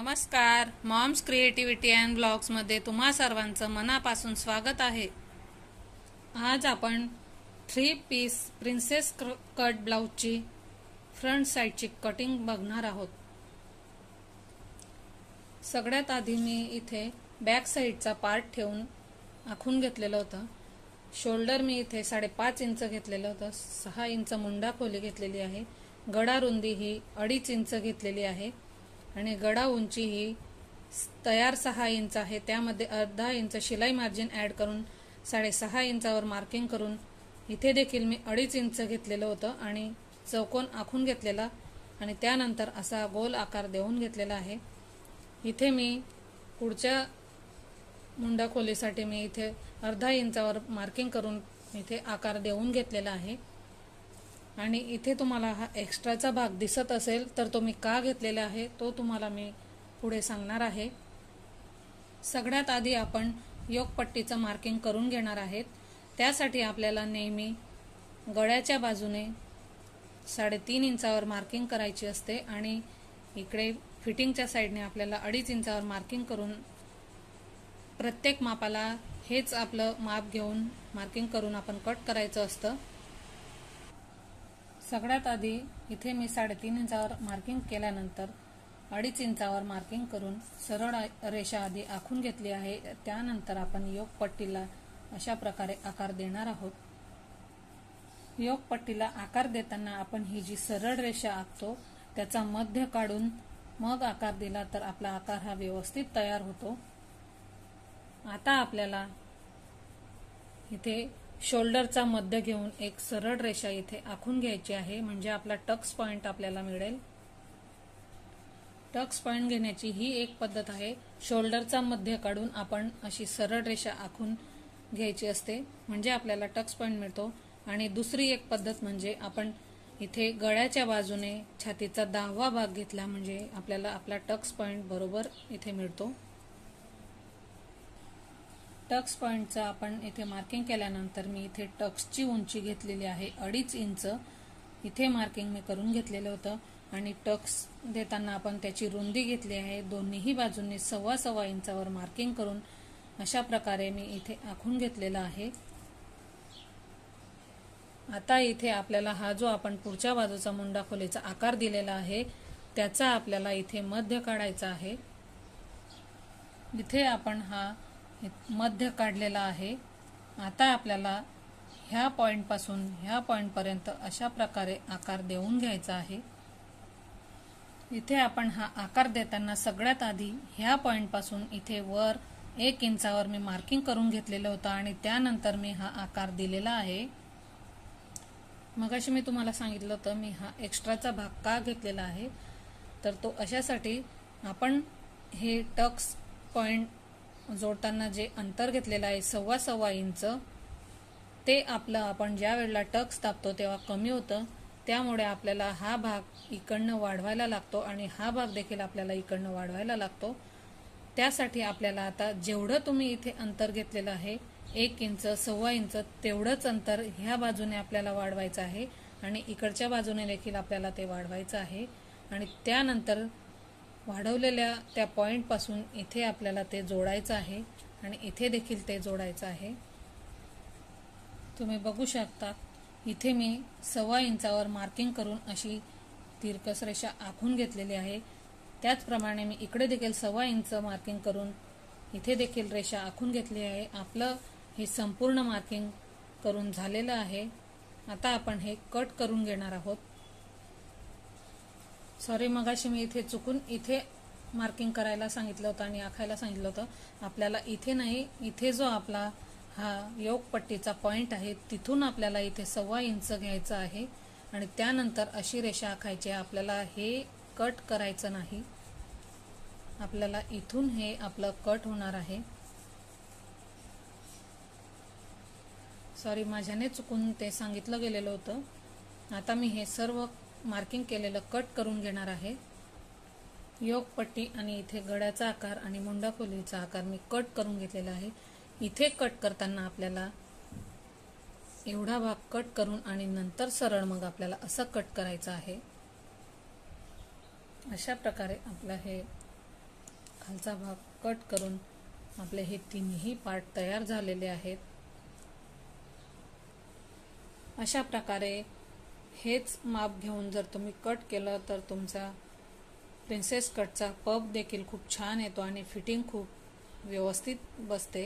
नमस्कार, moms creativity and ब्लॉग्समध्ये तुम्हा सर्वांचं मनापासून स्वागत आहे। आज आपण 3 पीस प्रिन्सेस कट ब्लाउजची फ्रंट साईडची कटिंग बघणार आहोत। सगळ्यात आधी मी इथे बॅक साईडचा पार्ट ठेवून आखून घेतलेलं होतं। शोल्डर मी इथे 5.5 इंच घेतलेलं होतं। 6 इंच मुंडा खोली घेतलेली आहे। गळा रुंदी ही 2.5 इंच घेतलेली आहे आणि गळा उंची ही तयार 6 इंच आहे। त्यामध्ये अर्धा इंच शिलाई मार्जिन ऍड करून 6.5 इंचावर मार्किंग करून इथे देखील मी 2.5 इंच घेतलेलं होतं आणि चौकोन आखून घेतलेला आणि त्यानंतर असा गोल आकार देऊन घेतलेला आहे। इथे मी पुढच्या मुंडा खोलीसाठी मी इथे अर्धा इंचावर मार्किंग करून इथे आकार देऊन घेतलेला आहे आणि इथे तुम्हाला हा एक्स्ट्राचा भाग दिसत असेल तर तो मी का घेतलेला आहे तो तुम्हाला मी पुढे सांगणार आहे। सगळ्यात आधी आपण योक पट्टीचं मार्किंग करून घेणार आहेत। त्यासाठी आपल्याला नेहमी गळ्याच्या बाजूने 3.5 इंचावर मार्किंग करायची असते आणि इकडे फिटिंगच्या साइडने आपल्याला 2.5 इंचावर मार्किंग करून प्रत्येक मापाला हेच आपलं माप घेऊन मार्किंग करून आपण कट करायचं असतं। सगळ्यात आधी इथे मी 3.5 इंचावर मार्किंग केल्यानंतर 2.5 इंचावर मार्किंग करून सरळ रेषा आधी आखून घेतली आहे। त्यानंतर आपण योक पट्टीला अशा प्रकारे आकार देणार आहोत। योक पट्टीला आकार देताना आपण ही जी सरळ रेषा आखतो त्याचा मध्य काढून मग आकार दिला तर आपला आकार हा व्यवस्थित तयार होतो। आता आपल्याला इथे शोल्डरचा मध्य घेऊन एक सरळ रेषा इथे आखून घ्यायची आहे म्हणजे आपला टक्स पॉइंट आपल्याला मिळेल। टक्स पॉइंट घेण्याची ही एक पद्धत आहे। शोल्डरचा मध्य काढून आपण अशी सरळ रेषा आखून घ्यायची असते म्हणजे आपल्याला टक्स पॉइंट मिळतो। आणि दुसरी एक पद्धत म्हणजे आपण इथे गळ्याच्या बाजूने छातीचा 10वा भाग घेतला म्हणजे आपल्याला आपला टक्स पॉइंट बरोबर इथे मिळतो। टक्स पॉइंटचा आपण इथे मार्किंग केल्यानंतर मी इथे टक्सची उंची घेतलेली आहे 2.5 इंच। इथे मार्किंग मी करून घेतलेलं होतं आणि टक्स देताना आपण त्याची रुंदी घेतली आहे। दोन्ही बाजूंनी 1.25 इंचावर मार्किंग करून अशा प्रकारे मी इथे आखून घेतलेला आहे। आता इथे आपल्याला हा जो आपण पुढच्या बाजूचा मुंडा खोलीचा आकार दिलेला आहे त्याचा आपल्याला इथे मध्य काढायचा आहे। इथे आपण हा मध्य काढलेला आहे। आता आपल्याला ह्या पॉइंट पासून ह्या पॉइंट पर्यंत अशा प्रकारे आकार देऊन घ्यायचा आहे। इथे आपण हा आकार देताना सगळ्यात आधी ह्या पॉइंट पासून इथे वर 1 इंचावर मी मार्किंग करून घेतलेलं होतं आणि त्यानंतर मी हा आकार दिलेला आहे। मगाशी मी तुम्हाला सांगितलं होतं मी हा एक्स्ट्राचा भाग का घेतलेला आहे तर तो अशासाठी आपण हे टक्स पॉइंट जोडताना जे अंतर घेतलेलं आहे 1.25 इंच ते आपलं आपण ज्या वेळेला टक्स दाबतो तेव्हा कमी होतं। त्यामुळे आपल्याला हा भाग इकडनं वाढवायला लागतो आणि हा भाग देखील आपल्याला इकडनं वाढवायला लागतो। त्यासाठी आपल्याला आता जेवढं तुम्ही इथे अंतर घेतलेलं आहे 1 इंच 1.25 इंच तेवढंच अंतर ह्या बाजूने आपल्याला वाढवायचं आहे आणि इकडच्या बाजूने देखील आपल्याला ते वाढवायचं आहे आणि त्यानंतर वाढवलेल्या त्या पॉइंट पासून इथे आपल्याला ते जोडायचं आहे आणि इथे देखील ते जोडायचं आहे। तुम्ही बघू शकता इथे मी 1.25 इंचावर मार्किंग करून अशी तिरकस रेषा आखून घेतलेली आहे। त्याचप्रमाणे मी इकडे देखील 1.25 इंच मार्किंग करून इथे देखील रेषा आखून घेतली आहे। आपलं हे संपूर्ण मार्किंग करून झालेलं आहे। आता आपण हे कट करून घेणार आहोत। सॉरी, मगाशी मी इथे चुकून इथे मार्किंग करायला सांगितलं होतं आणि आखायला सांगितलं होतं। आपल्याला इथे नाही, इथे जो आपला हा योक पट्टीचा पॉइंट आहे तिथून आपल्याला इथे 1.25 इंच घ्यायचं आहे आणि त्यानंतर अशी रेषा आखायची आहे। आपल्याला हे कट करायचं नाही, आपल्याला इथून हे आपलं कट होणार आहे। सॉरी, माझ्याने चुकून ते सांगितलं गेलेलं होतं। आता मी हे सर्व मार्किंग केलेलं कट करून घेणार आहे। योक पट्टी आणि इथे गळ्याचा आकार आणि मुंडा खोलीचा आकार मी कट करून घेतलेला आहे। इथे कट करताना आपल्याला एवढा भाग कट करून आणि नंतर सरळ मग आपल्याला असं कट करायचं आहे। अशा प्रकारे आपलं हे खालचा भाग कट करून आपले हे तिन्ही पार्ट तयार झालेले आहेत। अशा प्रकारे हेच माप घेऊन जर तुम्ही कट केलं तर तुमचा प्रिन्सेस कटचा पफ देखील खूप छान येतो आणि फिटिंग खूप व्यवस्थित बसते।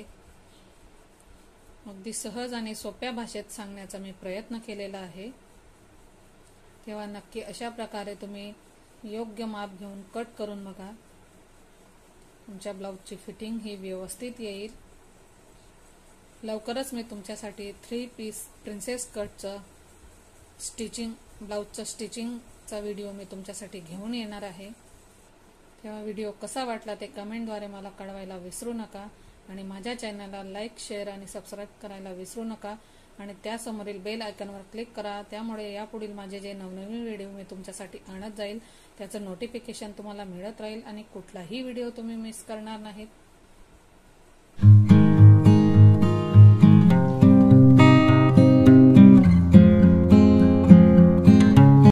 अगदी सहज आणि सोप्या भाषेत सांगण्याचा मी प्रयत्न केलेला आहे। तेव्हा नक्की अशा प्रकारे तुम्ही योग्य माप घेऊन कट करून बघा, तुमच्या ब्लाऊजची फिटिंग ही व्यवस्थित येईल। लवकरच मी तुमच्यासाठी 3 पीस प्रिन्सेस कटचं ब्लाऊजचं स्टिचिंगचा व्हिडिओ मी तुमच्यासाठी घेऊन येणार आहे। तेव्हा व्हिडिओ कसा वाटला ते कमेंटद्वारे मला कळवायला विसरू नका आणि माझ्या चॅनलला लाईक, शेअर आणि सबस्क्राईब करायला विसरू नका आणि त्यासमोरील बेल आयकॉनवर क्लिक करा। त्यामुळे यापुढील माझे जे नवनवीन व्हिडिओ मी तुमच्यासाठी आणत जाईल त्याचं नोटिफिकेशन तुम्हाला मिळत राहील आणि कुठलाही व्हिडिओ तुम्ही मिस करणार नाहीत।